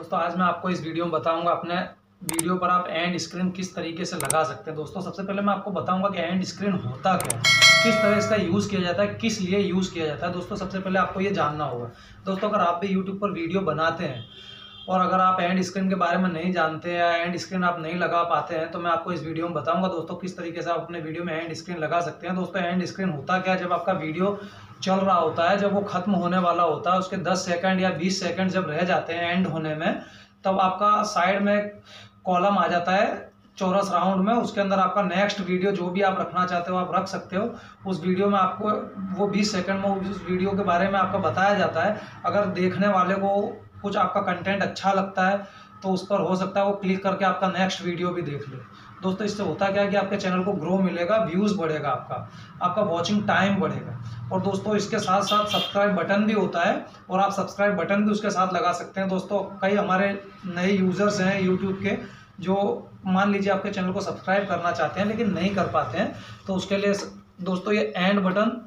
दोस्तों आज मैं आपको इस वीडियो में बताऊंगा अपने वीडियो पर आप एंड स्क्रीन किस तरीके से लगा सकते हैं। दोस्तों सबसे पहले मैं आपको बताऊंगा कि एंड स्क्रीन होता क्या है, किस तरह इसका यूज़ किया जाता है, किस लिए यूज़ किया जाता है। दोस्तों सबसे पहले आपको ये जानना होगा। दोस्तों अगर आप भी यूट्यूब पर वीडियो बनाते हैं और अगर आप एंड स्क्रीन के बारे में नहीं जानते हैं या एंड स्क्रीन आप नहीं लगा पाते हैं तो मैं आपको इस वीडियो में बताऊंगा दोस्तों किस तरीके से आप अपने वीडियो में एंड स्क्रीन लगा सकते हैं। दोस्तों एंड स्क्रीन होता क्या है, जब आपका वीडियो चल रहा होता है, जब वो खत्म होने वाला होता है, उसके 10 सेकंड या 20 सेकंड जब रह जाते हैं एंड होने में, तब आपका साइड में कॉलम आ जाता है चौरस राउंड में। उसके अंदर आपका नेक्स्ट वीडियो जो भी आप रखना चाहते हो आप रख सकते हो। उस वीडियो में आपको वो 20 सेकंड में उस वीडियो के बारे में आपका बताया जाता है। अगर देखने वाले को कुछ आपका कंटेंट अच्छा लगता है तो उस पर हो सकता है वो क्लिक करके आपका नेक्स्ट वीडियो भी देख ले। दोस्तों इससे होता क्या है कि आपके चैनल को ग्रो मिलेगा, व्यूज़ बढ़ेगा, आपका वॉचिंग टाइम बढ़ेगा। और दोस्तों इसके साथ साथ सब्सक्राइब बटन भी होता है और आप सब्सक्राइब बटन भी उसके साथ लगा सकते हैं। दोस्तों कई हमारे नए यूज़र्स हैं यूट्यूब के जो मान लीजिए आपके चैनल को सब्सक्राइब करना चाहते हैं लेकिन नहीं कर पाते हैं, तो उसके लिए दोस्तों ये एंड बटन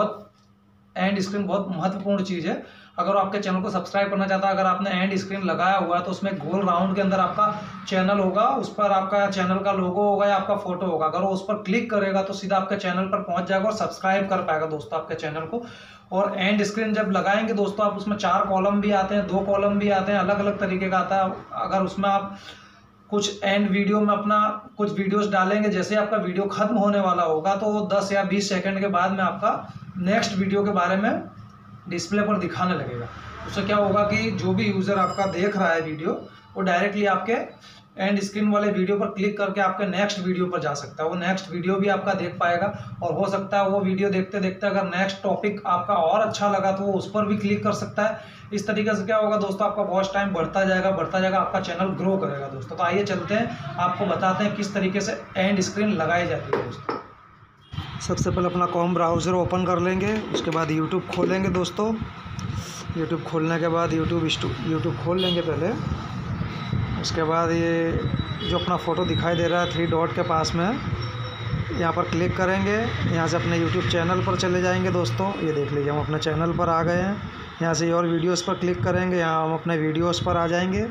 एंड स्क्रीन बहुत महत्वपूर्ण चीज़ है। अगर आपके चैनल को सब्सक्राइब करना चाहता है, अगर आपने एंड स्क्रीन लगाया हुआ है तो उसमें गोल राउंड के अंदर आपका चैनल होगा, उस पर आपका चैनल का लोगो होगा या आपका फोटो होगा। अगर वो उस पर क्लिक करेगा तो सीधा आपके चैनल पर पहुंच जाएगा और सब्सक्राइब कर पाएगा दोस्तों आपके चैनल को। और एंड स्क्रीन जब लगाएंगे दोस्तों आप उसमें 4 कॉलम भी आते हैं, 2 कॉलम भी आते हैं, अलग अलग तरीके का आता है। अगर उसमें आप कुछ एंड वीडियो में अपना कुछ वीडियोस डालेंगे, जैसे आपका वीडियो खत्म होने वाला होगा तो 10 या 20 सेकंड के बाद में आपका नेक्स्ट वीडियो के बारे में डिस्प्ले पर दिखाने लगेगा। उससे क्या होगा कि जो भी यूज़र आपका देख रहा है वीडियो वो डायरेक्टली आपके एंड स्क्रीन वाले वीडियो पर क्लिक करके आपके नेक्स्ट वीडियो पर जा सकता है। वो नेक्स्ट वीडियो भी आपका देख पाएगा और हो सकता है वो वीडियो देखते देखते अगर नेक्स्ट टॉपिक आपका और अच्छा लगा तो वो उस पर भी क्लिक कर सकता है। इस तरीके से क्या होगा दोस्तों, आपका वॉच टाइम बढ़ता जाएगा, आपका चैनल ग्रो करेगा दोस्तों। तो आइए चलते हैं, आपको बताते हैं किस तरीके से एंड स्क्रीन लगाई जाती है। दोस्तों सबसे पहले अपना कॉम ब्राउज़र ओपन कर लेंगे, उसके बाद यूट्यूब खोलेंगे। दोस्तों यूट्यूब खोलने के बाद यूट्यूब खोल लेंगे पहले। उसके बाद ये जो अपना फ़ोटो दिखाई दे रहा है 3 डॉट के पास में, यहाँ पर क्लिक करेंगे। यहाँ से अपने यूट्यूब चैनल पर चले जाएंगे। दोस्तों ये देख लीजिए हम अपने चैनल पर आ गए हैं। यहाँ से और वीडियोस पर क्लिक करेंगे, यहाँ हम अपने वीडियोस पर आ जाएंगे।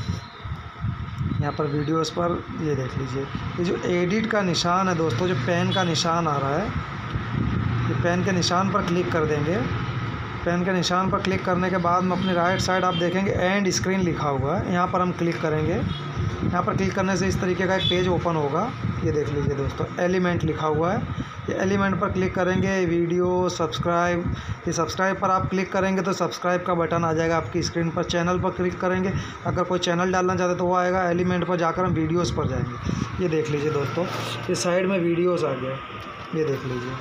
यहाँ पर वीडियोस पर ये देख लीजिए ये जो एडिट का निशान है दोस्तों, जो पेन का निशान आ रहा है, ये पेन के निशान पर क्लिक कर देंगे। पेन के निशान पर क्लिक करने के बाद में अपनी राइट साइड आप देखेंगे एंड स्क्रीन लिखा हुआ है, यहाँ पर हम क्लिक करेंगे। यहाँ पर क्लिक करने से इस तरीके का एक पेज ओपन होगा। ये देख लीजिए दोस्तों एलिमेंट लिखा हुआ है, ये एलिमेंट पर क्लिक करेंगे। वीडियो सब्सक्राइब, ये सब्सक्राइब पर आप क्लिक करेंगे तो सब्सक्राइब का बटन आ जाएगा आपकी स्क्रीन पर। चैनल पर क्लिक करेंगे, अगर कोई चैनल डालना चाहते तो वो आएगा। एलिमेंट पर जाकर हम वीडियोज़ पर जाएंगे। ये देख लीजिए दोस्तों ये साइड में वीडियोज़ आ गया, ये देख लीजिए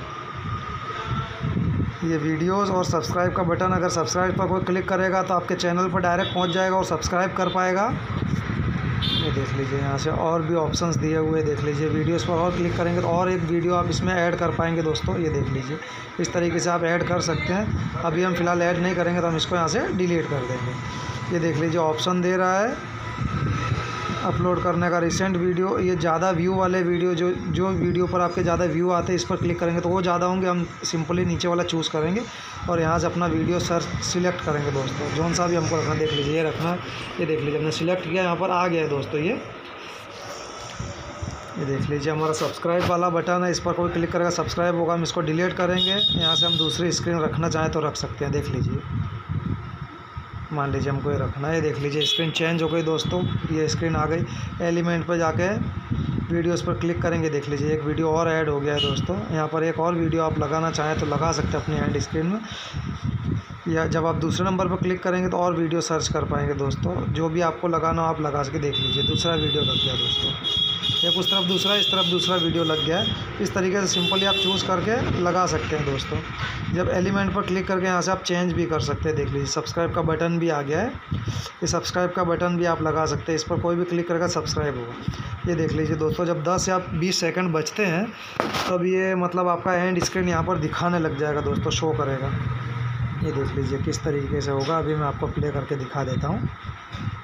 ये वीडियोस और सब्सक्राइब का बटन। अगर सब्सक्राइब पर कोई क्लिक करेगा तो आपके चैनल पर डायरेक्ट पहुंच जाएगा और सब्सक्राइब कर पाएगा। ये देख लीजिए यहाँ से और भी ऑप्शंस दिए हुए देख लीजिए। वीडियोस पर और क्लिक करेंगे तो और एक वीडियो आप इसमें ऐड कर पाएंगे दोस्तों। ये देख लीजिए इस तरीके से आप ऐड कर सकते हैं। अभी हम फ़िलहाल ऐड नहीं करेंगे तो हम इसको यहाँ से डिलीट कर देंगे। ये देख लीजिए ऑप्शन दे रहा है अपलोड करने का, रिसेंट वीडियो। ये ज़्यादा व्यू वाले वीडियो जो वीडियो पर आपके ज़्यादा व्यू आते हैं इस पर क्लिक करेंगे तो वो ज़्यादा होंगे। हम सिंपली नीचे वाला चूज़ करेंगे और यहाँ से अपना वीडियो सर्च सिलेक्ट करेंगे दोस्तों, जौन सा भी हमको रखना। देख लीजिए ये रखना है, ये देख लीजिए हमने सिलेक्ट किया, यहाँ पर आ गया है दोस्तों। ये देख लीजिए हमारा सब्सक्राइब वाला बटन है, इस पर कोई क्लिक करेगा सब्सक्राइब होगा। हम इसको डिलीट करेंगे। यहाँ से हम दूसरी स्क्रीन रखना चाहें तो रख सकते हैं। देख लीजिए मान लीजिए हमको ये रखना है। देख लीजिए स्क्रीन चेंज हो गई दोस्तों, ये स्क्रीन आ गई। एलिमेंट पर जाके वीडियोस पर क्लिक करेंगे। देख लीजिए एक वीडियो और ऐड हो गया है दोस्तों। यहाँ पर एक और वीडियो आप लगाना चाहें तो लगा सकते हैं अपनी एंड स्क्रीन में, या जब आप दूसरे नंबर पर क्लिक करेंगे तो और वीडियो सर्च कर पाएंगे दोस्तों। जो भी आपको लगाना हो आप लगा सके। देख लीजिए दूसरा वीडियो लग गया दोस्तों, एक उस तरफ दूसरा, इस तरफ दूसरा वीडियो लग गया है। इस तरीके से सिंपली आप चूज़ करके लगा सकते हैं दोस्तों। जब एलिमेंट पर क्लिक करके यहाँ से आप चेंज भी कर सकते हैं। देख लीजिए सब्सक्राइब का बटन भी आ गया है, ये सब्सक्राइब का बटन भी आप लगा सकते हैं। इस पर कोई भी क्लिक करेगा सब्सक्राइब होगा। ये देख लीजिए दोस्तों जब 10 या 20 सेकंड बचते हैं तब ये मतलब आपका एंड स्क्रीन यहाँ पर दिखाने लग जाएगा दोस्तों, शो करेगा। ये देख लीजिए किस तरीके से होगा। अभी मैं आपको प्ले करके दिखा देता हूँ।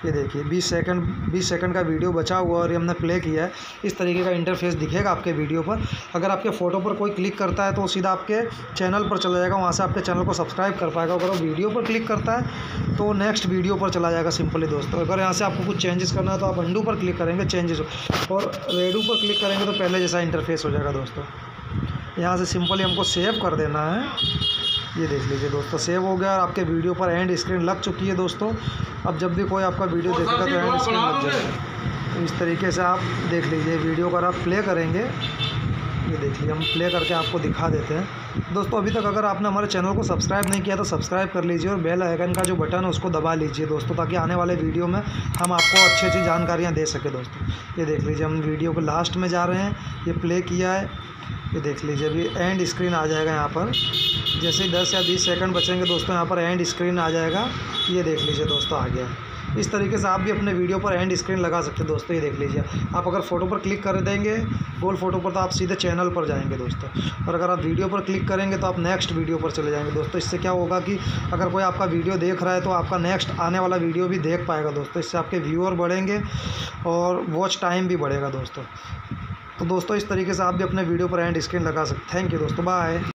ये देखिए 20 सेकंड का वीडियो बचा हुआ और ये हमने प्ले किया है। इस तरीके का इंटरफेस दिखेगा आपके वीडियो पर। अगर आपके फ़ोटो पर कोई क्लिक करता है तो सीधा आपके चैनल पर चला जाएगा, वहाँ से आपके चैनल को सब्सक्राइब कर पाएगा। अगर वो वीडियो पर क्लिक करता है तो नेक्स्ट वीडियो पर चला जाएगा सिंपली दोस्तों। अगर यहाँ से आपको कुछ चेंजेस करना है तो आप अंडू पर क्लिक करेंगे, चेंजेस, और रेडू पर क्लिक करेंगे तो पहले जैसा इंटरफेस हो जाएगा दोस्तों। यहाँ से सिंपली हमको सेव कर देना है। ये देख लीजिए दोस्तों, सेव हो गया और आपके वीडियो पर एंड स्क्रीन लग चुकी है दोस्तों। अब जब भी कोई आपका वीडियो देखेगा तो एंड स्क्रीन लग जाएगा। तो इस तरीके से आप देख लीजिए वीडियो को। आप प्ले करेंगे, ये देख लीजिए हम प्ले करके आपको दिखा देते हैं दोस्तों। अभी तक अगर आपने हमारे चैनल को सब्सक्राइब नहीं किया तो सब्सक्राइब कर लीजिए और बेल आइकन का जो बटन है उसको दबा लीजिए दोस्तों, ताकि आने वाले वीडियो में हम आपको अच्छी अच्छी जानकारियाँ दे सके दोस्तों। ये देख लीजिए हम वीडियो के लास्ट में जा रहे हैं, ये प्ले किया है। ये देख लीजिए अभी एंड स्क्रीन आ जाएगा यहाँ पर। जैसे ही 10 या 20 सेकंड बचेंगे दोस्तों, यहाँ पर एंड स्क्रीन आ जाएगा। ये देख लीजिए दोस्तों आ गया। इस तरीके से आप भी अपने वीडियो पर एंड स्क्रीन लगा सकते हैं दोस्तों। ये देख लीजिए, आप अगर फ़ोटो पर क्लिक कर देंगे गोल फोटो पर तो आप सीधे चैनल पर जाएंगे दोस्तों, और अगर आप वीडियो पर क्लिक करेंगे तो आप नेक्स्ट वीडियो पर चले जाएंगे दोस्तों। इससे क्या होगा कि अगर कोई आपका वीडियो देख रहा है तो आपका नेक्स्ट आने वाला वीडियो भी देख पाएगा दोस्तों। इससे आपके व्यूअर बढ़ेंगे और वॉच टाइम भी बढ़ेगा दोस्तों। तो दोस्तों इस तरीके से आप भी अपने वीडियो पर एंड स्क्रीन लगा सकते हैं। थैंक यू दोस्तों, बाय।